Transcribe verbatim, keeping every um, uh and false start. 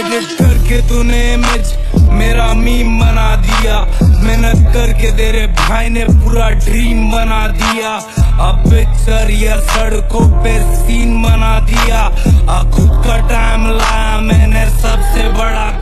Edit करके तूने image मेरा मीम बना दिया। मेहनत करके तेरे भाई ने पूरा ड्रीम बना दिया। अब पिक्चर यार सड़कों पे सीन बना दिया। अब खुद का टाइम लाया मैंने सबसे बड़ा